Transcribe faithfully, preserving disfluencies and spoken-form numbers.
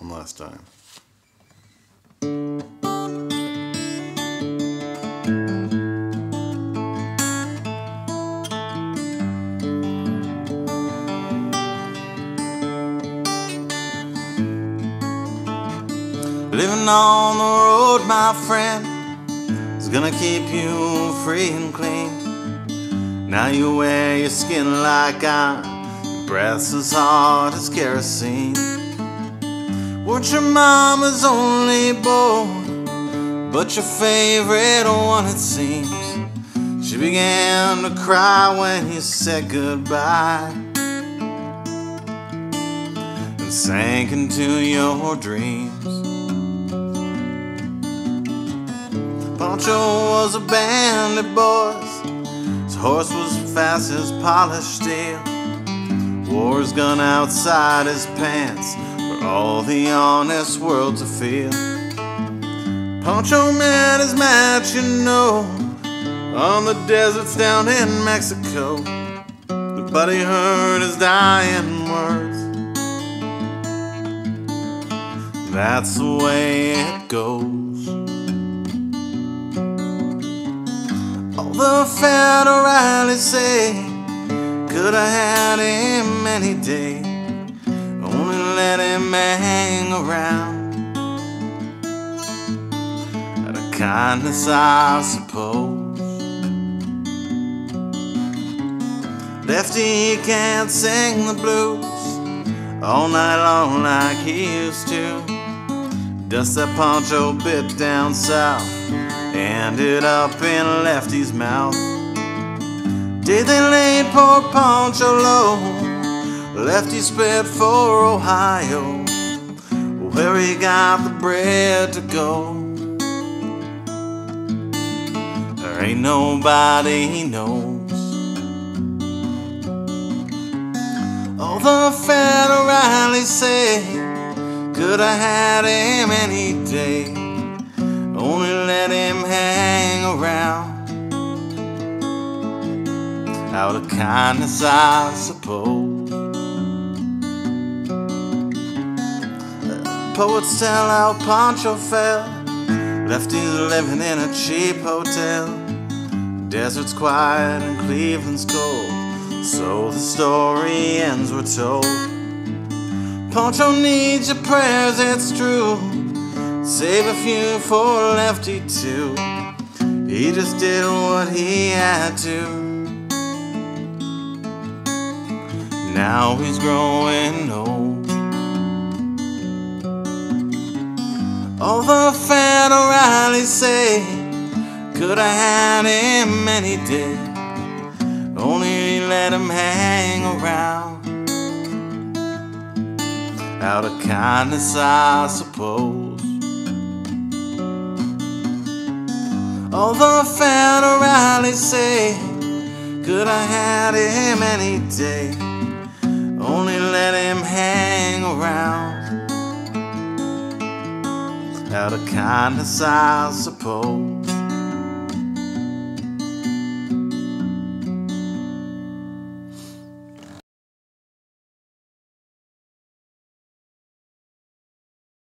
one last time. Living on the road, my friend, is gonna keep you free and clean. Now you wear your skin like iron, your breath's as hard as kerosene. Weren't your mama's only boy, but your favorite one it seems. She began to cry when you said goodbye and sank into your dreams. Pancho was a bandit, boys. His horse was fast as polished steel. Wore his gun outside his pants for all the honest world to feel. Pancho met his match, you know, on the deserts down in Mexico. But he heard his dying words. That's the way it goes. All the federales say could have had him any day, only let him hang around. Out of kindness, I suppose. Lefty can't sing the blues all night long like he used to. Dust that Pancho bit down south, ended up in Lefty's mouth. Did they laid poor Pancho low? Lefty sped for Ohio, where he got the bread to go. There ain't nobody he knows. All the federales say could have had him any day, only let him hang around. Out of kindness, I suppose. Poets tell how Pancho fell. Lefty's living in a cheap hotel. Desert's quiet and Cleveland's cold, so the story ends, we're told. Pancho needs your prayers, it's true. Save a few for Lefty too. He just did what he had to. Now he's growing old. All the federales say could have had him any day, only let him hang around. Out of kindness, I suppose. All the federales say could have had him any day, only let him hang around. Out of kindness, I suppose.